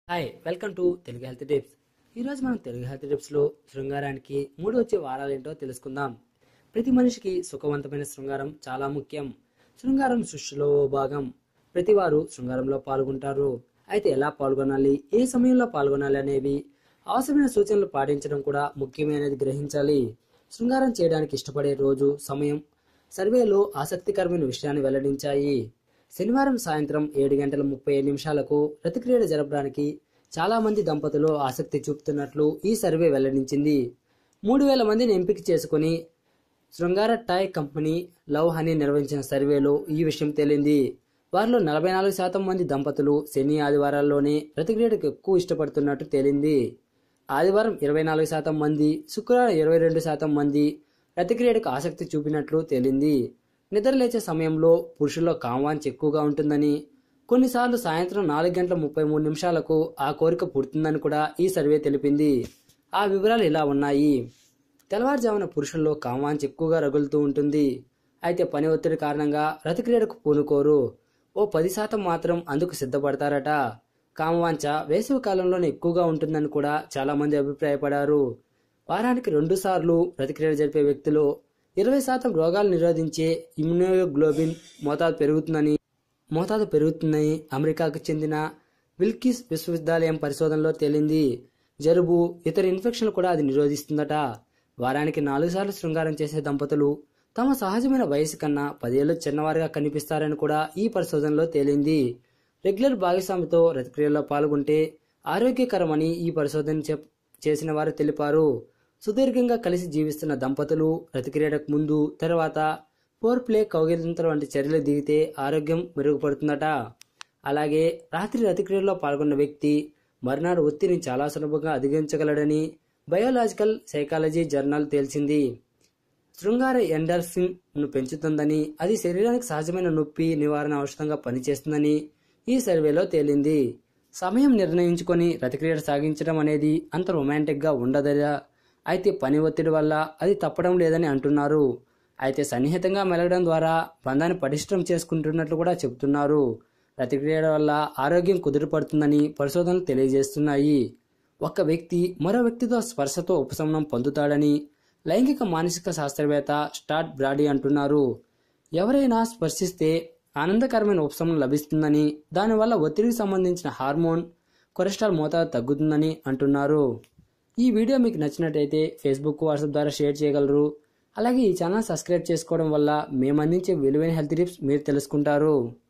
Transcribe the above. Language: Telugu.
Hi welcome to Telugu health tips. ఈరోజు మనం తెలుగు హెల్త్ టిప్స్లో శృంగారానికి వచ్చే వారాలేంటో తెలుసుకుందాం. ప్రతి మనిషికి సుఖవంతమైన శృంగారం చాలా ముఖ్యం. శృంగారం సృష్టిలో ఓ భాగం. ప్రతి వారు శృంగారంలో పాల్గొంటారు. అయితే ఎలా పాల్గొనాలి, ఏ సమయంలో పాల్గొనాలి అనేవి అవసరమైన సూచనలు పాటించడం కూడా ముఖ్యమైనది గ్రహించాలి. శృంగారం చేయడానికి ఇష్టపడే రోజు, సమయం సర్వేలో ఆసక్తికరమైన విషయాన్ని వెల్లడించాయి. శనివారం సాయంత్రం 7:35 రతిక్రీడ జరపడానికి చాలా మంది దంపతులు ఆసక్తి చూపుతున్నట్లు ఈ సర్వే వెల్లడించింది. 3000 మందిని ఎంపిక చేసుకుని శృంగార టాయ్ కంపెనీ లవ్ హనీ నిర్వహించిన సర్వేలో ఈ విషయం తేలింది. వారిలో 44% మంది దంపతులు శని ఆదివారాల్లోనే రతిక్రీడకు ఎక్కువ ఇష్టపడుతున్నట్టు తేలింది. ఆదివారం 24% మంది, శుక్రవారం 22% మంది రతిక్రీడకు ఆసక్తి చూపినట్లు తేలింది. నిద్రలేచే సమయంలో పురుషుల్లో కామవాంఛ ఎక్కువగా ఉంటుందని, కొన్నిసార్లు సాయంత్రం 4:33 ఆ కోరిక పుడుతుందని కూడా ఈ సర్వే తెలిపింది. ఆ వివరాలు ఇలా ఉన్నాయి. తెల్లవారుజామున పురుషుల్లో కామవాంఛ ఎక్కువగా రగులుతూ ఉంటుంది. అయితే పని ఒత్తిడి కారణంగా రతిక్రీడకు పూనుకోరు. ఓ 10% మాత్రం అందుకు సిద్ధపడతారట. కామవాంఛ వేసవి కాలంలోనే ఎక్కువగా ఉంటుందని కూడా చాలా మంది అభిప్రాయపడారు. వారానికి 2 సార్లు రతిక్రీడ జరిపే వ్యక్తులు 20% రోగాలు నిరోధించే ఇమ్యునోగ్లోబిన్ మోతాదు పెరుగుతుందని అమెరికాకు చెందిన విల్కిస్ విశ్వవిద్యాలయం పరిశోధనలో తేలింది. జలుబు, ఇతర ఇన్ఫెక్షన్లు కూడా అది నిరోధిస్తుందట. వారానికి 4 సార్లు శృంగారం చేసే దంపతులు తమ సహజమైన వయసు కన్నా 10 ఏళ్లు చిన్నవారుగా కనిపిస్తారని కూడా ఈ పరిశోధనలో తేలింది. రెగ్యులర్ భాగస్వామితో రతిక్రియలో పాల్గొంటే ఆరోగ్యకరమని ఈ పరిశోధన చేసిన వారు తెలిపారు. సుదీర్ఘంగా కలిసి జీవిస్తున్న దంపతులు రతిక్రీడకు ముందు, తర్వాత ఫోర్ ప్లే, కౌగిలింతలు వంటి చర్యలు దిగితే ఆరోగ్యం మెరుగుపడుతుందట. అలాగే రాత్రి రతిక్రీడలో పాల్గొన్న వ్యక్తి మర్నాడు ఒత్తిడిని చాలా సులభంగా అధిగమించగలడని బయోలాజికల్ సైకాలజీ జర్నల్ తేల్చింది. శృంగార ఎండార్ఫిన్ ను పెంచుతుందని, అది శరీరానికి సహజమైన నొప్పి నివారణ ఔషధంగా పనిచేస్తుందని ఈ సర్వేలో తేలింది. సమయం నిర్ణయించుకొని రతిక్రీడ సాగించడం అనేది అంత రొమాంటిక్ గా ఉండదరా. అయితే పని ఒత్తిడి వల్ల అది తప్పడం లేదని అంటున్నారు. అయితే సన్నిహితంగా మెలగడం ద్వారా బంధాన్ని పటిష్టం చేసుకుంటున్నట్లు కూడా చెబుతున్నారు. రతిక్రీడ వల్ల ఆరోగ్యం కుదురుపడుతుందని పరిశోధనలు తెలియజేస్తున్నాయి. ఒక వ్యక్తి మరో వ్యక్తితో స్పర్శతో ఉపశమనం పొందుతాడని లైంగిక మానసిక శాస్త్రవేత్త స్టాట్ బ్రాడీ అంటున్నారు. ఎవరైనా స్పర్శిస్తే ఆనందకరమైన ఉపశమనం లభిస్తుందని, దానివల్ల ఒత్తిడికి సంబంధించిన హార్మోన్, కొలెస్ట్రాల్ మోతాదు తగ్గుతుందని అంటున్నారు. ఈ వీడియో మీకు నచ్చినట్టయితే ఫేస్బుక్, వాట్సాప్ ద్వారా షేర్ చేయగలరు. అలాగే ఈ ఛానల్ సబ్స్క్రైబ్ చేసుకోవడం వల్ల మేము అందించే విలువైన హెల్త్ టిప్స్ మీరు తెలుసుకుంటారు.